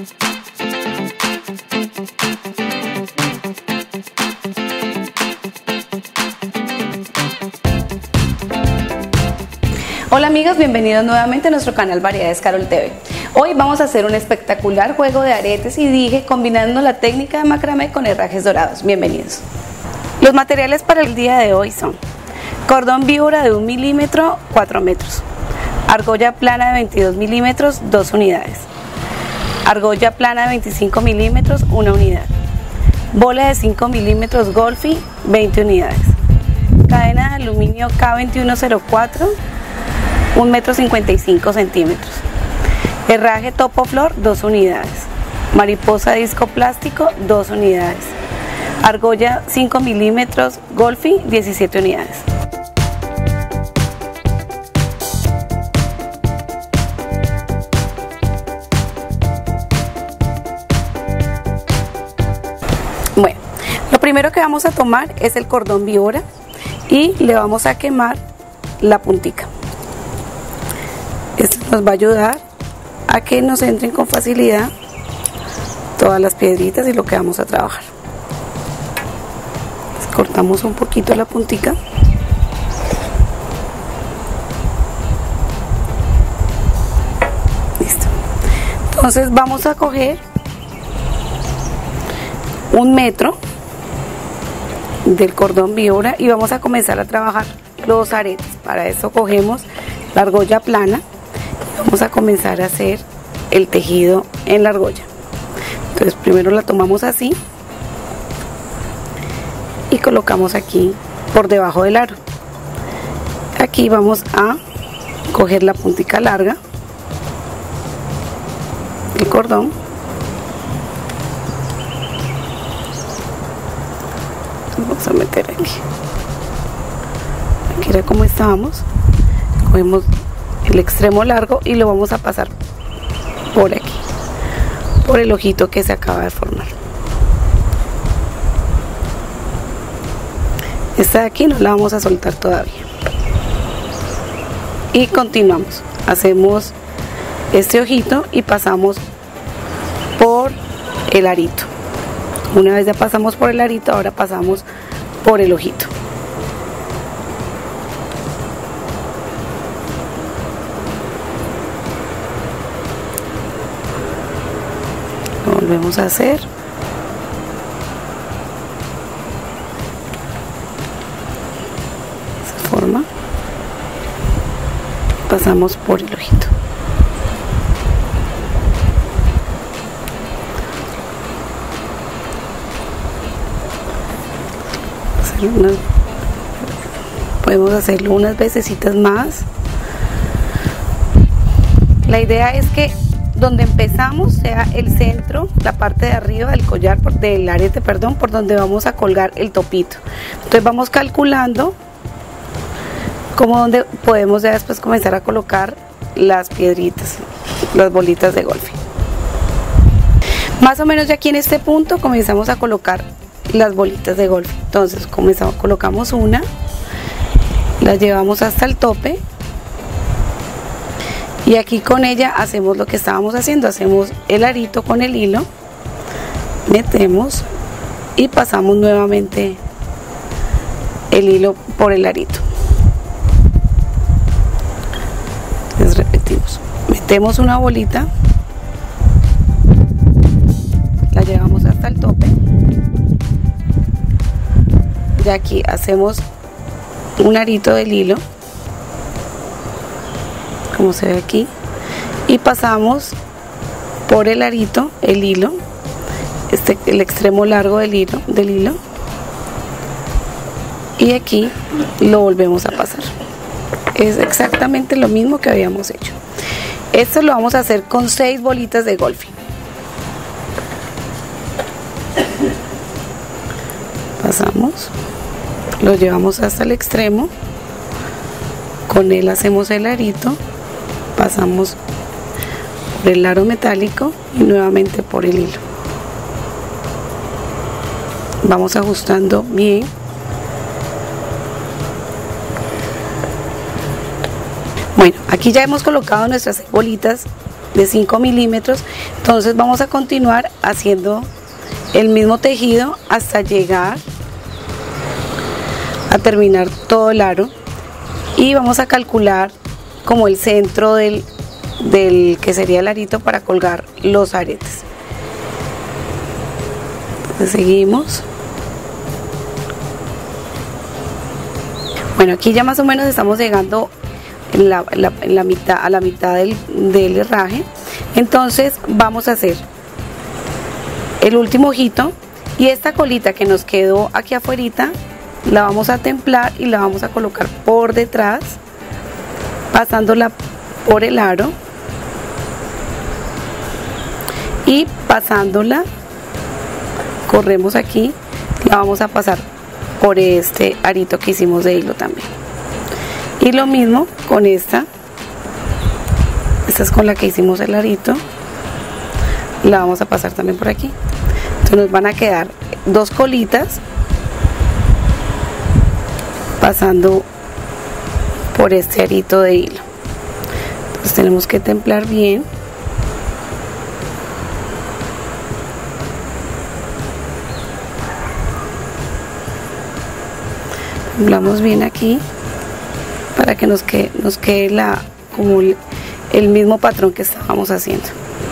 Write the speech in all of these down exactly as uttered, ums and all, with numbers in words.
Hola amigos, bienvenidos nuevamente a nuestro canal Variedades Carol T V. Hoy vamos a hacer un espectacular juego de aretes y dije combinando la técnica de macramé con herrajes dorados. Bienvenidos. Los materiales para el día de hoy son cordón víbora de un milímetro, cuatro metros, argolla plana de veintidós milímetros, dos unidades, argolla plana de veinticinco milímetros, una unidad, bola de cinco milímetros Golfi, veinte unidades, cadena de aluminio K veintiuno cero cuatro, un metro cincuenta y cinco centímetros, herraje topo flor, dos unidades, mariposa disco plástico, dos unidades, argolla cinco milímetros Golfi, diecisiete unidades. Bueno, lo primero que vamos a tomar es el cordón víbora y le vamos a quemar la puntica. Esto nos va a ayudar a que nos entren con facilidad todas las piedritas y lo que vamos a trabajar. Cortamos un poquito la puntica. Listo. Entonces vamos a coger un metro del cordón víbora y vamos a comenzar a trabajar los aretes. Para eso cogemos la argolla plana. Vamos a comenzar a hacer el tejido en la argolla. Entonces primero la tomamos así y colocamos aquí por debajo del aro. Aquí vamos a coger la puntica larga del cordón, vamos a meter aquí. Aquí era como estábamos. Cogemos el extremo largo y lo vamos a pasar por aquí, por el ojito que se acaba de formar. Esta de aquí no la vamos a soltar todavía y continuamos. Hacemos este ojito y pasamos por el arito. Una vez ya pasamos por el arito, ahora pasamos por el ojito. Volvemos a hacer. De esa forma. Pasamos por el ojito. Hacer una, podemos hacerlo unas vecesitas más. La idea es que donde empezamos sea el centro, la parte de arriba del collar, por, del arete, perdón, por donde vamos a colgar el topito. Entonces vamos calculando como donde podemos ya después comenzar a colocar las piedritas, las bolitas de golf. Más o menos ya aquí en este punto comenzamos a colocar las bolitas de golf. Entonces comenzamos, colocamos una, la llevamos hasta el tope. Y aquí con ella hacemos lo que estábamos haciendo, hacemos el arito con el hilo, metemos y pasamos nuevamente el hilo por el arito. Les repetimos, metemos una bolita, la llevamos hasta el tope, y aquí hacemos un arito del hilo, como se ve aquí, y pasamos por el arito, el hilo, este, el extremo largo del hilo, del hilo, y aquí lo volvemos a pasar. Es exactamente lo mismo que habíamos hecho. Esto lo vamos a hacer con seis bolitas de golf. Pasamos, lo llevamos hasta el extremo, con él hacemos el arito, pasamos por el aro metálico y nuevamente por el hilo. Vamos ajustando bien. Bueno, aquí ya hemos colocado nuestras bolitas de cinco milímetros. Entonces vamos a continuar haciendo el mismo tejido hasta llegar a terminar todo el aro, y vamos a calcular como el centro del, del que sería el arito para colgar los aretes. Entonces seguimos. Bueno, aquí ya más o menos estamos llegando en la, en la, en la mitad, a la mitad del, del herraje. Entonces vamos a hacer el último ojito, y esta colita que nos quedó aquí afuera la vamos a templar y la vamos a colocar por detrás, pasándola por el aro y pasándola, corremos aquí, la vamos a pasar por este arito que hicimos de hilo también. Y lo mismo con esta, esta es con la que hicimos el arito, la vamos a pasar también por aquí. Entonces nos van a quedar dos colitas pasando por este arito de hilo. Entonces tenemos que templar bien. Templamos bien aquí para que nos quede, nos quede la, como el, el mismo patrón que estábamos haciendo.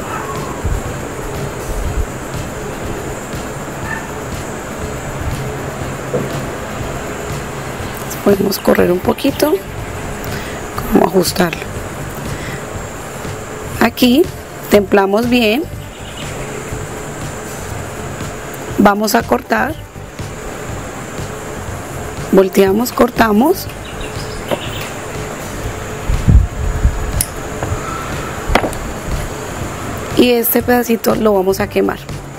Podemos correr un poquito, como ajustarlo. Aquí templamos bien, vamos a cortar, volteamos, cortamos, y este pedacito lo vamos a quemar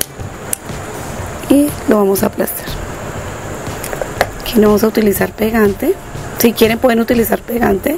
y lo vamos a aplastar. Aquí no vamos a utilizar pegante, si quieren pueden utilizar pegante,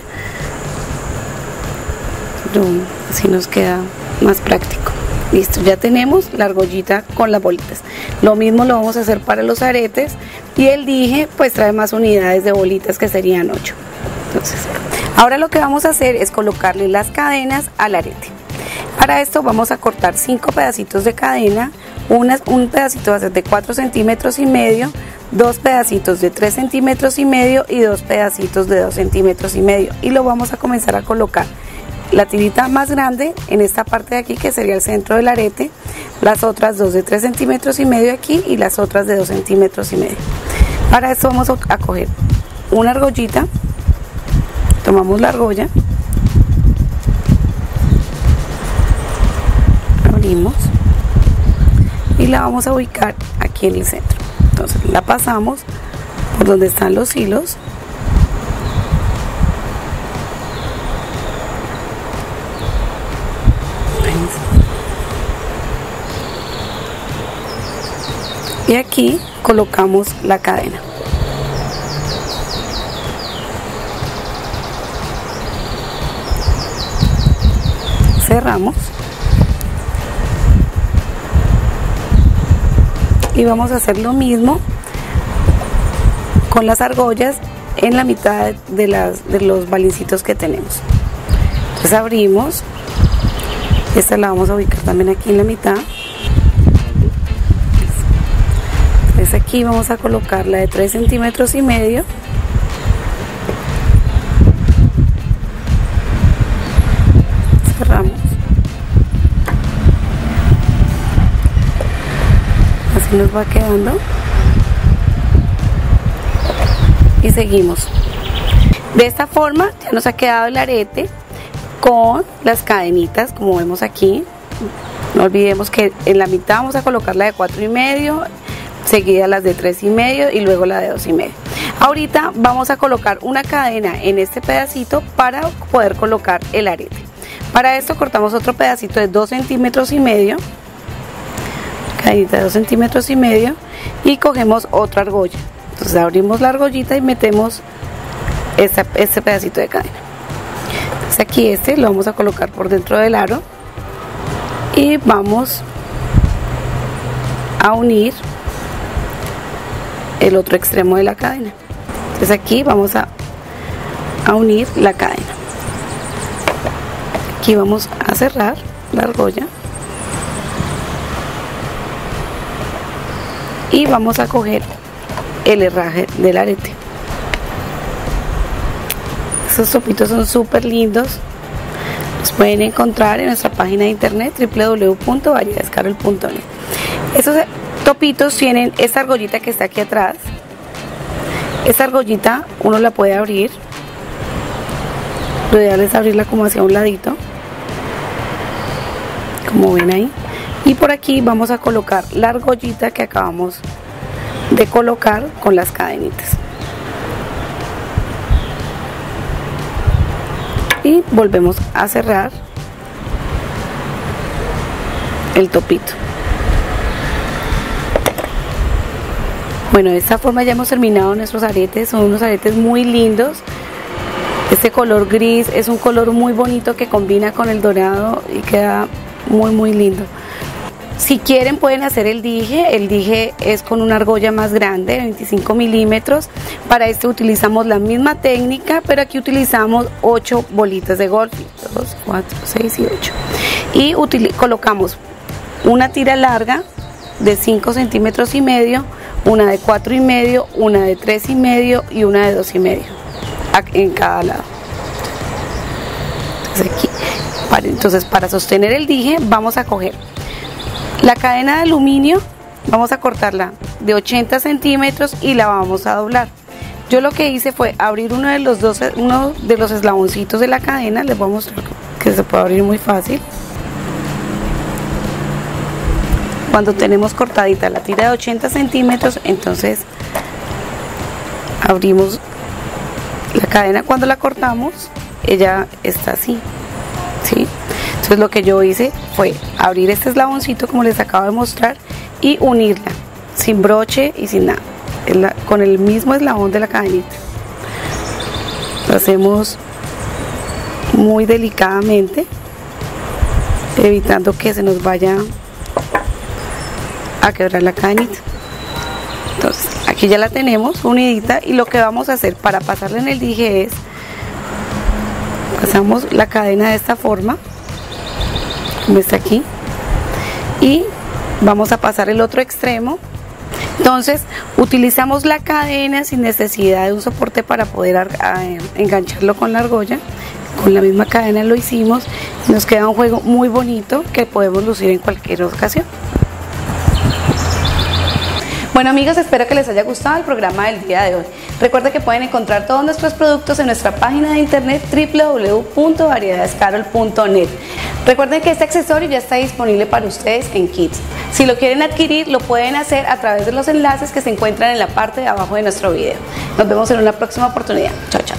pero así nos queda más práctico. Listo, ya tenemos la argollita con las bolitas. Lo mismo lo vamos a hacer para los aretes, y el dije pues trae más unidades de bolitas, que serían ocho. Entonces, ahora lo que vamos a hacer es colocarle las cadenas al arete. Para esto vamos a cortar cinco pedacitos de cadena. Una, un pedacito va a ser de cuatro centímetros y medio, dos pedacitos de tres centímetros y medio y dos pedacitos de dos centímetros y medio, y lo vamos a comenzar a colocar la tirita más grande en esta parte de aquí, que sería el centro del arete, las otras dos de tres centímetros y medio aquí y las otras de dos centímetros y medio. Para esto vamos a coger una argollita, tomamos la argolla, abrimos y la vamos a ubicar aquí en el centro. Entonces la pasamos por donde están los hilos, y aquí colocamos la cadena. Cerramos y vamos a hacer lo mismo con las argollas en la mitad de, las, de los balincitos que tenemos. Entonces abrimos, esta la vamos a ubicar también aquí en la mitad. Entonces aquí vamos a colocar la de tres centímetros y medio, cerramos, así nos va quedando, y seguimos. De esta forma ya nos ha quedado el arete con las cadenitas, como vemos aquí. No olvidemos que en la mitad vamos a colocar la de cuatro y medio, seguida las de tres y medio y luego la de dos y medio. Ahorita vamos a colocar una cadena en este pedacito para poder colocar el arete. Para esto cortamos otro pedacito de dos centímetros y medio, cadenita de dos centímetros y medio, y cogemos otra argolla. Entonces abrimos la argollita y metemos esta, este pedacito de cadena. Entonces aquí este lo vamos a colocar por dentro del aro y vamos a unir el otro extremo de la cadena. Entonces aquí vamos a, a unir la cadena. Aquí vamos a cerrar. la argolla y vamos a coger el herraje del arete. Estos topitos son súper lindos, los pueden encontrar en nuestra página de internet w w w punto variedades carol punto net. Estos topitos tienen esta argollita que está aquí atrás. Esta argollita uno la puede abrir, lo ideal es abrirla como hacia un ladito, como ven ahí, y por aquí vamos a colocar la argollita que acabamos de colocar con las cadenitas y volvemos a cerrar el topito. Bueno, de esta forma ya hemos terminado nuestros aretes. Son unos aretes muy lindos. Este color gris es un color muy bonito que combina con el dorado y queda muy muy lindo. Si quieren pueden hacer el dije. El dije es con una argolla más grande, veinticinco milímetros. Para este utilizamos la misma técnica, pero aquí utilizamos ocho bolitas de golf, dos, cuatro, seis y ocho. Y colocamos una tira larga de cinco centímetros y medio, una de cuatro y medio, una de tres y medio y una de dos y medio en cada lado. Entonces, aquí, para, entonces para sostener el dije vamos a coger la cadena de aluminio, vamos a cortarla de ochenta centímetros y la vamos a doblar. Yo lo que hice fue abrir uno de los dos, uno de los eslaboncitos de la cadena. Les voy a mostrar que se puede abrir muy fácil. Cuando tenemos cortadita la tira de ochenta centímetros, entonces abrimos la cadena. Cuando la cortamos, ella está así, ¿sí? Entonces lo que yo hice fue abrir este eslaboncito como les acabo de mostrar y unirla sin broche y sin nada, con el mismo eslabón de la cadenita. Lo hacemos muy delicadamente, evitando que se nos vaya a quebrar la cadenita. Entonces aquí ya la tenemos unidita y lo que vamos a hacer para pasarla en el dije es pasamos la cadena de esta forma como está aquí y vamos a pasar el otro extremo. Entonces utilizamos la cadena sin necesidad de un soporte para poder engancharlo con la argolla. Con la misma cadena lo hicimos y nos queda un juego muy bonito que podemos lucir en cualquier ocasión. Bueno amigos, espero que les haya gustado el programa del día de hoy. Recuerden que pueden encontrar todos nuestros productos en nuestra página de internet w w w punto variedades carol punto net. Recuerden que este accesorio ya está disponible para ustedes en Kits. Si lo quieren adquirir, lo pueden hacer a través de los enlaces que se encuentran en la parte de abajo de nuestro video. Nos vemos en una próxima oportunidad. Chao, chao.